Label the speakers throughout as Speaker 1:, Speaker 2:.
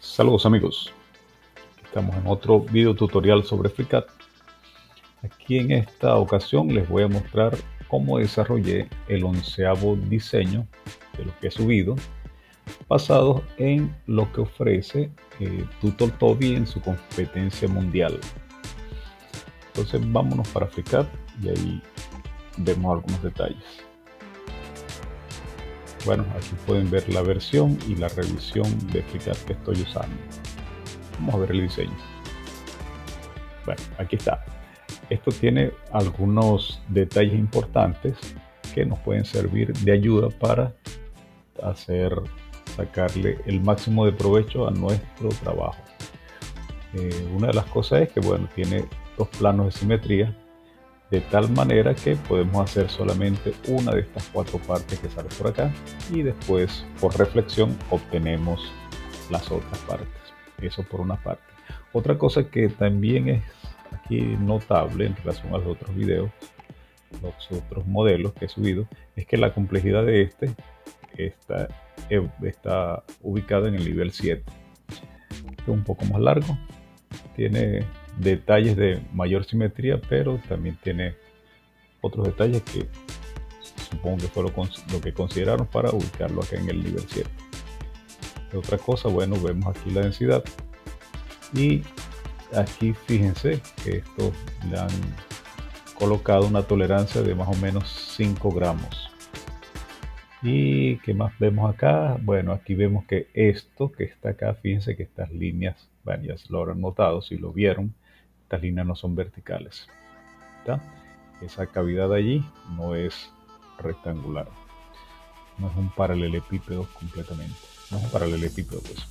Speaker 1: Saludos amigos, estamos en otro video tutorial sobre FreeCAD. Aquí en esta ocasión les voy a mostrar cómo desarrollé el 11º diseño de lo que he subido, basado en lo que ofrece TutorToby en su competencia mundial. Entonces vámonos para FreeCAD y ahí vemos algunos detalles. Bueno, aquí pueden ver la versión y la revisión de FreeCAD que estoy usando. Vamos a ver el diseño. Bueno, aquí está. Esto tiene algunos detalles importantes que nos pueden servir de ayuda para sacarle el máximo de provecho a nuestro trabajo. Una de las cosas es que, bueno, tiene dos planos de simetría, de tal manera que podemos hacer solamente una de estas cuatro partes que sale por acá y después por reflexión obtenemos las otras partes. Eso por una parte. Otra cosa que también es aquí notable en relación a los otros videos, los otros modelos que he subido, es que la complejidad de este está ubicada en el nivel 7. Este es un poco más largo, tiene detalles de mayor simetría, pero también tiene otros detalles que supongo que fue lo que consideraron para ubicarlo acá en el nivel 7. Otra cosa, bueno, vemos aquí la densidad y aquí fíjense que esto le han colocado una tolerancia de más o menos 5 gramos. ¿Y qué más vemos acá? Bueno, aquí vemos que esto que está acá, fíjense que estas líneas, bueno, ya se lo habrán notado, si lo vieron, estas líneas no son verticales. ¿Está? Esa cavidad allí no es rectangular, no es un paralelepípedo completamente, no es un paralelepípedo pues.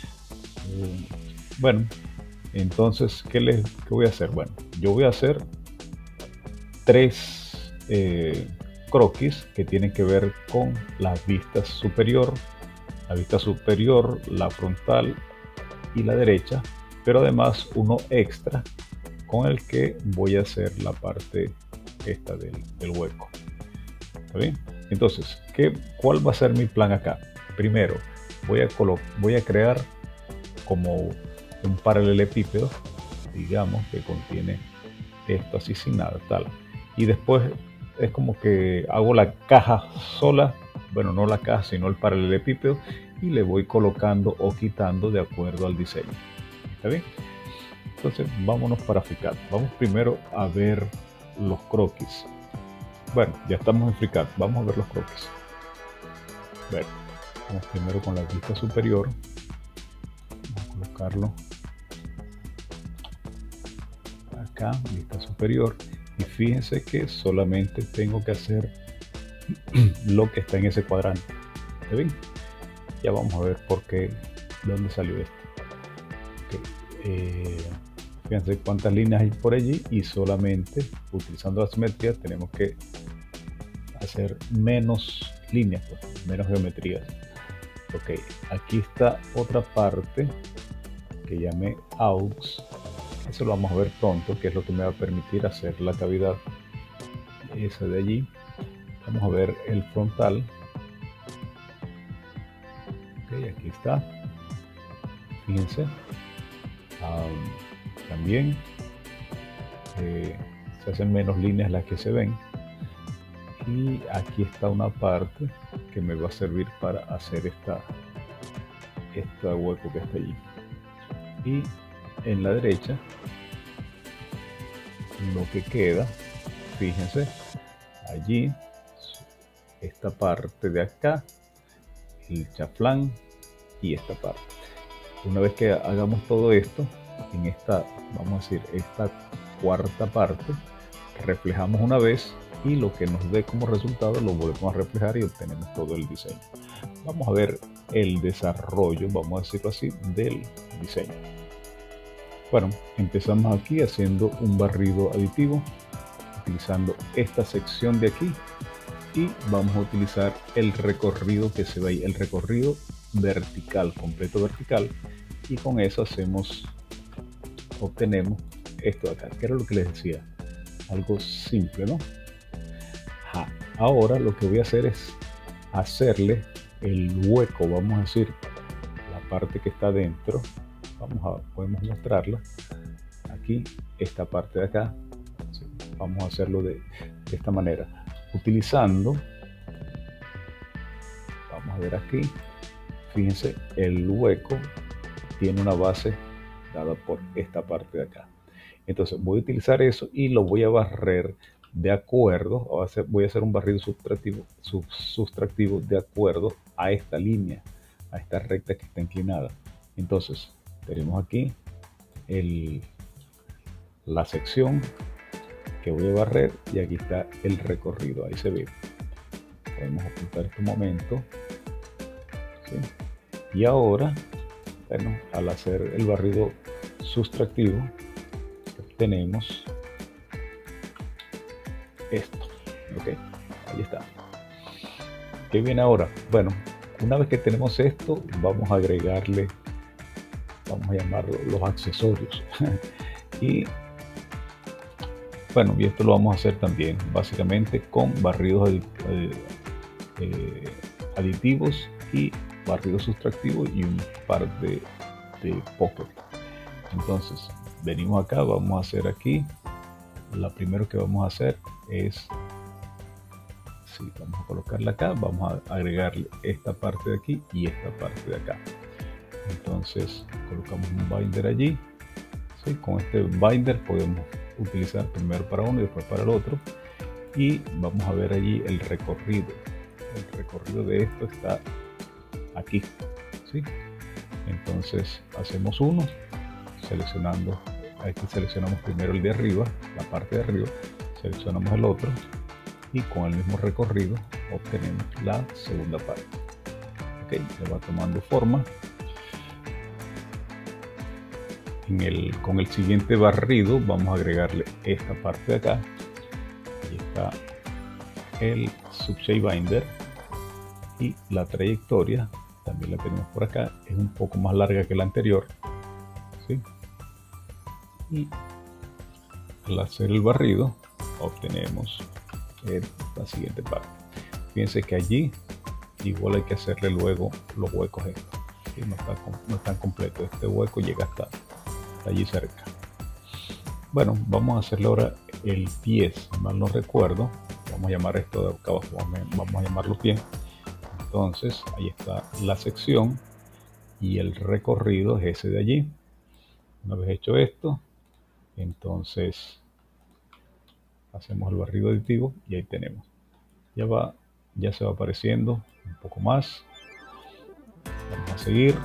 Speaker 1: Bueno, entonces, ¿qué voy a hacer? Bueno, yo voy a hacer tres croquis que tienen que ver con las vistas superior, la frontal y la derecha, pero además uno extra con el que voy a hacer la parte esta del hueco. ¿Está bien? Entonces, ¿cuál va a ser mi plan acá? Primero, voy a crear como un paralelepípedo, digamos, que contiene esto así sin nada, tal. Y después es como que hago la caja sola, bueno, no la caja, sino el paralelepípedo, y le voy colocando o quitando de acuerdo al diseño. ¿Está bien? Entonces, vámonos para FreeCAD. Vamos primero a ver los croquis. Bueno, ya estamos en FreeCAD. Vamos a ver los croquis. Bueno, vamos primero con la vista superior. Vamos a colocarlo acá, vista superior, y fíjense que solamente tengo que hacer lo que está en ese cuadrante. ¿Está bien? Ya vamos a ver por qué, de dónde salió esto. Okay. Fíjense cuántas líneas hay por allí y solamente utilizando la simetría tenemos que hacer menos líneas, pues, menos geometrías. Ok, aquí está otra parte que llamé aux. Eso lo vamos a ver pronto, que es lo que me va a permitir hacer la cavidad esa de allí. Vamos a ver el frontal. Ok, aquí está. Fíjense. También se hacen menos líneas las que se ven. Y aquí está una parte que me va a servir para hacer este hueco que está allí. Y en la derecha, lo que queda, fíjense, allí, esta parte de acá, el chaflán y esta parte. Una vez que hagamos todo esto, en esta, vamos a decir, esta cuarta parte, reflejamos una vez y lo que nos dé como resultado lo volvemos a reflejar y obtenemos todo el diseño. Vamos a ver el desarrollo, vamos a decirlo así, del diseño. Bueno, empezamos aquí haciendo un barrido aditivo, utilizando esta sección de aquí y vamos a utilizar el recorrido que se ve ahí, el recorrido vertical, completo vertical, y con eso obtenemos esto de acá, que era lo que les decía, algo simple, ¿no? Ahora lo que voy a hacer es hacerle el hueco, vamos a decir, la parte que está dentro, podemos mostrarla aquí, esta parte de acá. ¿Sí? Vamos a hacerlo de esta manera, utilizando, vamos a ver aquí, fíjense, el hueco tiene una base dada por esta parte de acá. Entonces voy a utilizar eso y lo voy a barrer de acuerdo, voy a hacer un barrido sustractivo de acuerdo a esta línea, a esta recta que está inclinada. Entonces tenemos aquí la sección que voy a barrer y aquí está el recorrido, ahí se ve. Podemos ocultar este momento, ¿sí? Y ahora, bueno, al hacer el barrido sustractivo tenemos esto, ok, ahí está. ¿Qué viene ahora? Bueno, una vez que tenemos esto, vamos a agregarle, vamos a llamarlo los accesorios. Y bueno, y esto lo vamos a hacer también básicamente con barridos aditivos y barrido sustractivo y un par de pocket. Entonces venimos acá, vamos a hacer aquí, lo primero que vamos a hacer es, sí, vamos a colocarla acá, vamos a agregarle esta parte de aquí y esta parte de acá. Entonces colocamos un binder allí, ¿sí? Con este binder podemos utilizar primero para uno y después para el otro, y vamos a ver allí el recorrido de esto está aquí, ¿sí? Entonces hacemos uno, seleccionando, aquí seleccionamos primero el de arriba, la parte de arriba, seleccionamos el otro y con el mismo recorrido obtenemos la segunda parte. Ok, le va tomando forma. Con el siguiente barrido vamos a agregarle esta parte de acá. Ahí está el subshape binder y la trayectoria también la tenemos por acá, es un poco más larga que la anterior, ¿sí? Y al hacer el barrido obtenemos la siguiente parte. Fíjense que allí igual hay que hacerle luego los huecos estos, ¿sí? No están completos, este hueco llega hasta allí cerca. Bueno, vamos a hacerle ahora el pie, si mal no recuerdo, vamos a llamar esto de acá abajo, vamos a llamarlo pie. Entonces ahí está la sección y el recorrido es ese de allí. Una vez hecho esto, entonces hacemos el barrido aditivo y ahí tenemos, ya se va apareciendo un poco más. Vamos a seguir.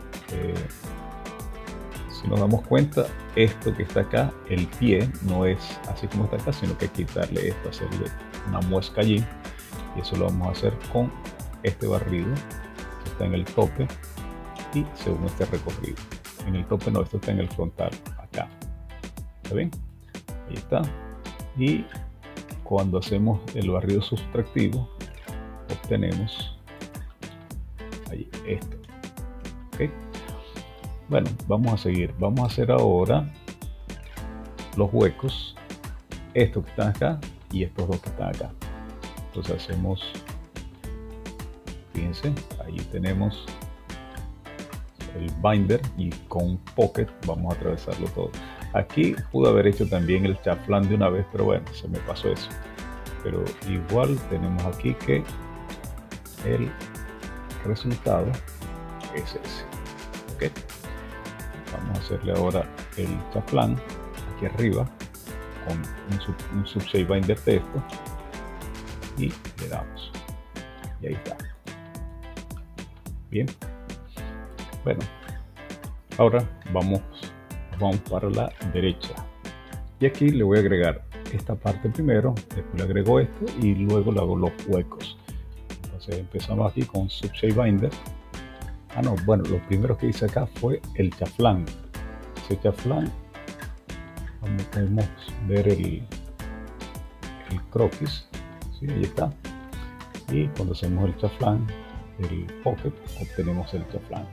Speaker 1: Si nos damos cuenta, esto que está acá, el pie, no es así como está acá, sino que hay que quitarle esto, hacerle una muesca allí, y eso lo vamos a hacer con este barrido que está en el tope y según este recorrido. En el tope no, esto está en el frontal, acá. ¿Está bien? Ahí está. Y cuando hacemos el barrido sustractivo, obtenemos ahí esto. ¿Ok? Bueno, vamos a seguir. Vamos a hacer ahora los huecos, estos que están acá y estos dos que están acá. Entonces hacemos, fíjense, ahí tenemos el binder y con pocket vamos a atravesarlo todo. Aquí pude haber hecho también el chaflán de una vez, pero bueno, se me pasó eso. Pero igual tenemos aquí que el resultado es ese. ¿Okay? Vamos a hacerle ahora el chaflán aquí arriba con un subshape binder de esto y le damos. Y ahí está. Bien. Bueno, ahora vamos para la derecha. Y aquí le voy a agregar esta parte primero, después le agrego esto y luego le hago los huecos. Entonces empezamos aquí con subshape binder. No, bueno, lo primero que hice acá fue el chaflán. Ese chaflán, como podemos ver el croquis, ¿sí? Ahí está. Y cuando hacemos el chaflán, el pocket, obtenemos el chaflán.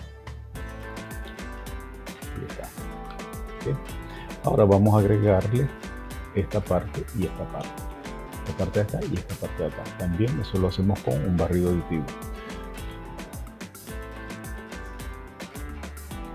Speaker 1: Ahí está. ¿Okay? Ahora vamos a agregarle esta parte y esta parte. Esta parte de acá y esta parte de acá. También eso lo hacemos con un barrido aditivo.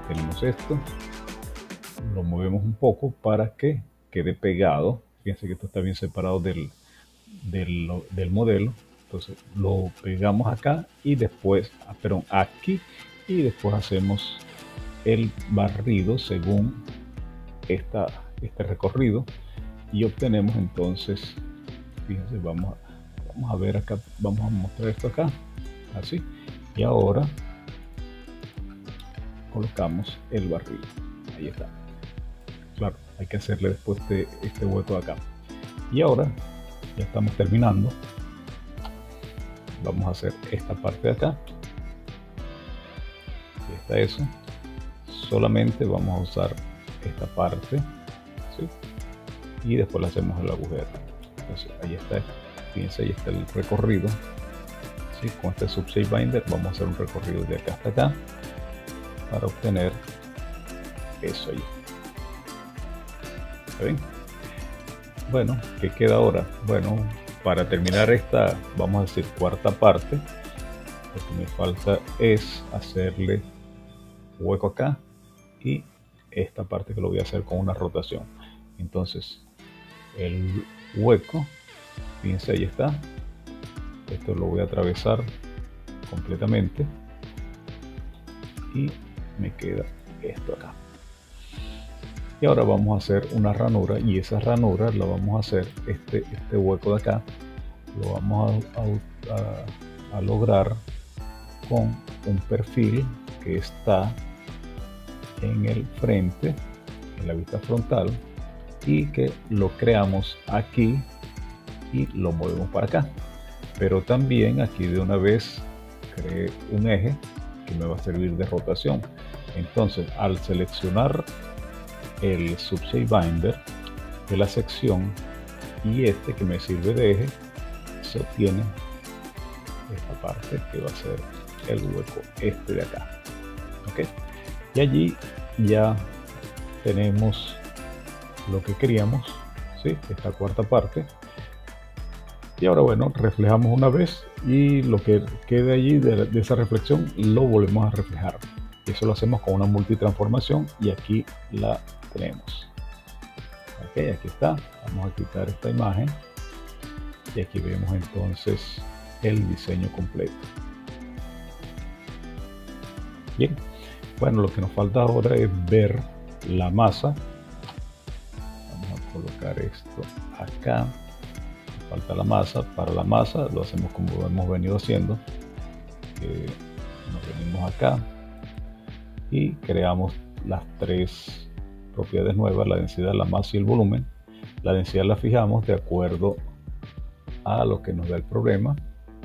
Speaker 1: tenemos esto, lo movemos un poco para que quede pegado. Fíjense que esto está bien separado del modelo. Entonces lo pegamos acá y después, perdón, aquí, y después hacemos el barrido según este recorrido y obtenemos entonces, fíjense, vamos a ver acá, vamos a mostrar esto acá, así, y ahora colocamos el barrido, ahí está. Claro, hay que hacerle después este hueco de acá. Y ahora ya estamos terminando. Vamos a hacer esta parte de acá. Ahí está eso. Solamente vamos a usar esta parte, ¿sí? Y después le hacemos el agujero. Entonces ahí está. Fíjense, ahí está el recorrido. ¿Sí? Con este Subshape Binder vamos a hacer un recorrido de acá hasta acá para obtener eso ahí. ¿Está bien? Bueno, ¿qué queda ahora? Bueno, para terminar esta, vamos a decir, cuarta parte, lo que me falta es hacerle hueco acá y esta parte que lo voy a hacer con una rotación. Entonces, el hueco, fíjense, ahí está. Esto lo voy a atravesar completamente y me queda esto acá. Y ahora vamos a hacer una ranura, y esa ranura la vamos a hacer, este hueco de acá lo vamos a lograr con un perfil que está en el frente, en la vista frontal, y que lo creamos aquí y lo movemos para acá. Pero también aquí de una vez creé un eje que me va a servir de rotación. Entonces, al seleccionar el Subshape Binder de la sección y este que me sirve de eje, se obtiene esta parte que va a ser el hueco este de acá. ¿Ok? Y allí ya tenemos lo que queríamos, ¿sí? Esta cuarta parte. Y ahora, bueno, reflejamos una vez y lo que quede allí de esa reflexión lo volvemos a reflejar. Eso lo hacemos con una multitransformación y aquí la tenemos. Ok, aquí está. Vamos a quitar esta imagen y aquí vemos entonces el diseño completo. Bien, bueno, lo que nos falta ahora es ver la masa. Vamos a colocar esto acá. Nos falta la masa. Para la masa lo hacemos como hemos venido haciendo. Nos venimos acá y creamos las tres propiedades nuevas: la densidad, la masa y el volumen. La densidad la fijamos de acuerdo a lo que nos da el problema,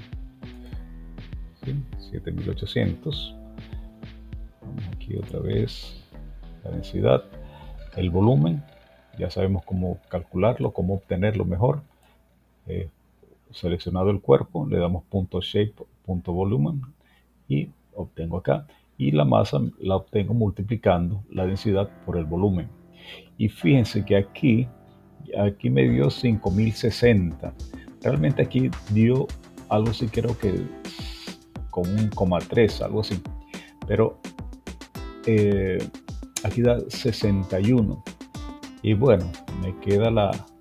Speaker 1: ¿sí? 7800. Vamos aquí otra vez, la densidad, el volumen, ya sabemos cómo calcularlo, cómo obtenerlo mejor. Seleccionado el cuerpo, le damos punto shape, punto volumen y obtengo acá. Y la masa la obtengo multiplicando la densidad por el volumen. Y fíjense que aquí me dio 5060. Realmente aquí dio algo así, creo que con un 1,3, algo así. Pero aquí da 61. Y bueno, me queda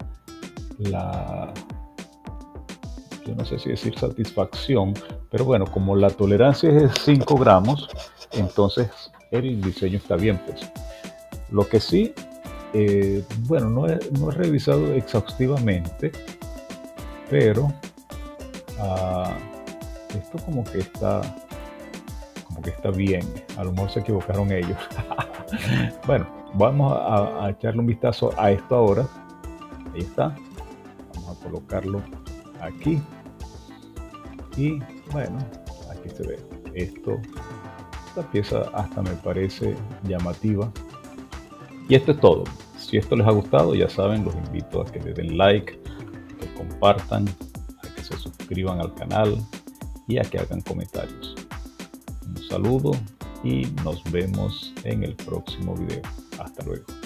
Speaker 1: yo no sé si decir satisfacción, pero bueno, como la tolerancia es de 5 gramos, entonces el diseño está bien, pues. Lo que sí, bueno, no he revisado exhaustivamente, pero esto como que está bien. A lo mejor se equivocaron ellos. Bueno, vamos a echarle un vistazo a esto ahora. Ahí está. Vamos a colocarlo aquí. Y bueno, aquí se ve esto. Esta pieza hasta me parece llamativa. Y esto es todo. Si esto les ha gustado, ya saben, los invito a que le den like, que compartan, a que se suscriban al canal y a que hagan comentarios. Un saludo y nos vemos en el próximo video. Hasta luego.